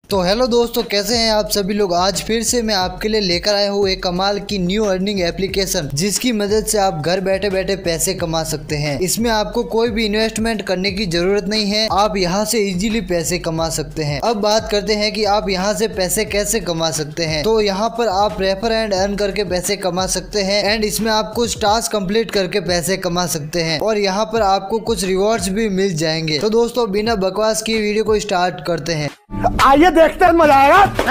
तो हेलो दोस्तों, कैसे हैं आप सभी लोग। आज फिर से मैं आपके लिए लेकर आया हूँ एक कमाल की न्यू अर्निंग एप्लीकेशन, जिसकी मदद से आप घर बैठे बैठे पैसे कमा सकते हैं। इसमें आपको कोई भी इन्वेस्टमेंट करने की जरूरत नहीं है, आप यहाँ से इजीली पैसे कमा सकते हैं। अब बात करते हैं कि आप यहाँ से पैसे कैसे कमा सकते हैं। तो यहाँ पर आप रेफर एंड अर्न करके पैसे कमा सकते हैं एंड इसमें आप कुछ टास्क कंप्लीट करके पैसे कमा सकते हैं और यहाँ पर आपको कुछ रिवॉर्ड्स भी मिल जाएंगे। तो दोस्तों बिना बकवास की वीडियो को स्टार्ट करते हैं। आइए देखते हैं, मजा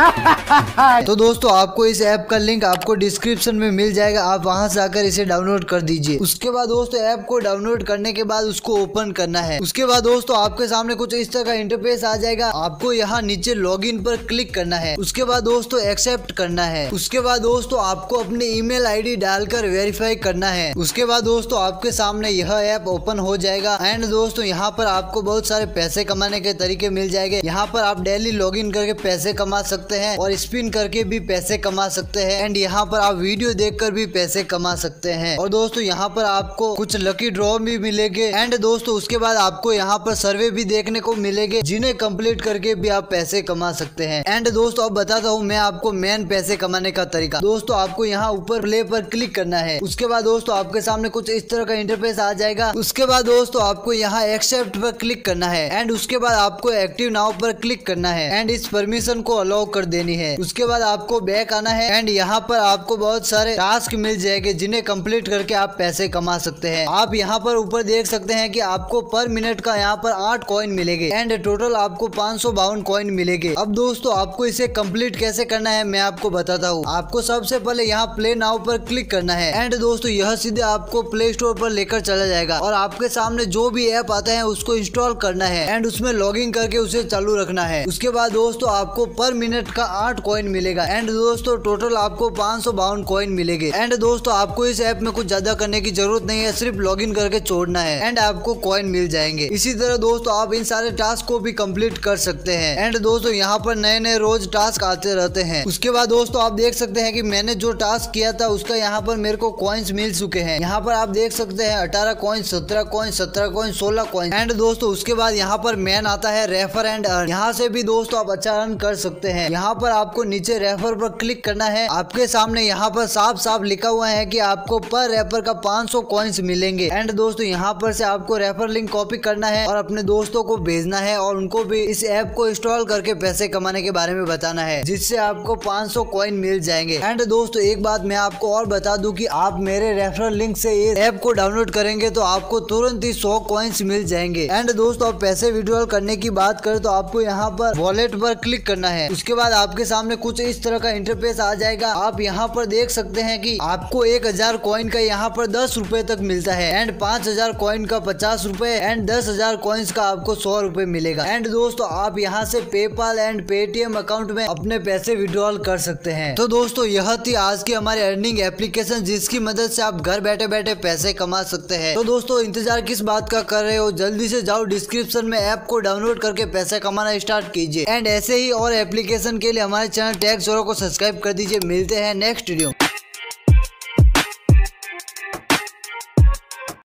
आएगा। तो दोस्तों आपको इस ऐप का लिंक आपको डिस्क्रिप्शन में मिल जाएगा, आप वहां से आकर इसे डाउनलोड कर दीजिए। उसके बाद दोस्तों ऐप को डाउनलोड करने के बाद उसको ओपन करना है। उसके बाद दोस्तों आपके सामने कुछ इस तरह का इंटरफेस आ जाएगा। आपको यहाँ नीचे लॉगिन पर क्लिक करना है। उसके बाद दोस्तों एक्सेप्ट करना है। उसके बाद दोस्तों आपको अपनी ईमेल आईडी डालकर वेरीफाई करना है। उसके बाद दोस्तों आपके सामने यह ऐप ओपन हो जाएगा एंड दोस्तों यहाँ पर आपको बहुत सारे पैसे कमाने के तरीके मिल जाएंगे। यहाँ पर आप डेली लॉगिन करके पैसे कमा सकते हैं और स्पिन करके भी पैसे कमा सकते हैं एंड यहाँ पर आप वीडियो देखकर भी पैसे कमा सकते हैं। और दोस्तों यहाँ पर आपको कुछ लकी ड्रॉ भी मिलेंगे एंड दोस्तों उसके बाद आपको यहाँ पर सर्वे भी देखने को मिलेंगे, जिन्हें कंप्लीट करके भी आप पैसे कमा सकते हैं। एंड दोस्तों अब बताता हूँ मैं आपको मेन पैसे कमाने का तरीका। दोस्तों आपको यहाँ ऊपर प्ले पर क्लिक करना है। उसके बाद दोस्तों आपके सामने कुछ इस तरह का इंटरफेस आ जाएगा। उसके बाद दोस्तों आपको यहाँ एक्सेप्ट पर क्लिक करना है एंड उसके बाद आपको एक्टिव नाउ पर क्लिक करना है एंड इस परमिशन को अलाउ कर देनी है। उसके बाद आपको बैक आना है एंड यहाँ पर आपको बहुत सारे टास्क मिल जाएंगे, जिन्हें कंप्लीट करके आप पैसे कमा सकते हैं। आप यहाँ पर ऊपर देख सकते हैं कि आपको पर मिनट का यहाँ पर 8 कॉइन मिलेंगे एंड टोटल आपको 552 कॉइन मिलेंगे। अब दोस्तों आपको इसे कंप्लीट कैसे करना है मैं आपको बताता हूँ। आपको सबसे पहले यहाँ प्ले नाउ पर क्लिक करना है एंड दोस्तों यह सीधे आपको प्ले स्टोर पर लेकर चला जाएगा और आपके सामने जो भी ऐप आता है उसको इंस्टॉल करना है एंड उसमें लॉगिन करके उसे चालू रखना है। उसके बाद दोस्तों आपको पर मिनट का 8 कॉइन मिलेगा एंड दोस्तों टोटल आपको 552 कॉइन मिलेंगे। एंड दोस्तों आपको इस ऐप में कुछ ज्यादा करने की जरूरत नहीं है, सिर्फ लॉगिन करके छोड़ना है एंड आपको कॉइन मिल जाएंगे। इसी तरह दोस्तों आप इन सारे टास्क को भी कंप्लीट कर सकते हैं एंड दोस्तों यहाँ पर नए नए रोज टास्क आते रहते हैं। उसके बाद दोस्तों आप देख सकते हैं कि मैंने जो टास्क किया था उसका यहाँ पर मेरे को कॉइन्स मिल चुके हैं। यहाँ पर आप देख सकते हैं 18 coin, 17 coin, 17 coin, 16 coin and दोस्तों उसके बाद यहाँ पर मेन आता है रेफर एंड अर्न। यहाँ से भी दोस्तों आप अच्छा अर्न कर सकते हैं। यहाँ पर आपको नीचे रेफर पर क्लिक करना है। आपके सामने यहाँ पर साफ साफ लिखा हुआ है कि आपको पर रेफर का 500 कॉइन्स मिलेंगे एंड दोस्तों यहाँ पर से आपको रेफर लिंक कॉपी करना है और अपने दोस्तों को भेजना है और उनको भी इस ऐप को इंस्टॉल करके पैसे कमाने के बारे में बताना है, जिससे आपको 500 कॉइन मिल जाएंगे। एंड दोस्तों एक बात मैं आपको और बता दूं कि आप मेरे रेफरल लिंक से इस ऐप को डाउनलोड करेंगे तो आपको तुरंत ही 100 कॉइन्स मिल जाएंगे। एंड दोस्तों आप पैसे विड्रॉल करने की बात करें तो आपको यहाँ पर वॉलेट पर क्लिक करना है। उसके बाद आपके सामने कुछ इस तरह का इंटरफेस आ जाएगा। आप यहाँ पर देख सकते हैं कि आपको 1000 कॉइन का यहाँ पर 10 रुपए तक मिलता है एंड 5000 कॉइन का 50 रुपए एंड 10,000 कॉइन्स का आपको 100 रुपए मिलेगा। एंड दोस्तों आप यहाँ से पेपाल एंड पेटीएम अकाउंट में अपने पैसे विड्रॉल कर सकते हैं। तो दोस्तों यह थी आज की हमारी अर्निंग एप्लीकेशन, जिसकी मदद से आप घर बैठे बैठे पैसे कमा सकते हैं। तो दोस्तों इंतजार किस बात का कर रहे हो, जल्दी से जाओ डिस्क्रिप्शन में ऐप को डाउनलोड करके पैसे कमाना स्टार्ट कीजिए एंड ऐसे ही और एप्लीकेशन के लिए हमारे चैनल टेक जोरो को सब्सक्राइब कर दीजिए। मिलते हैं नेक्स्ट वीडियो।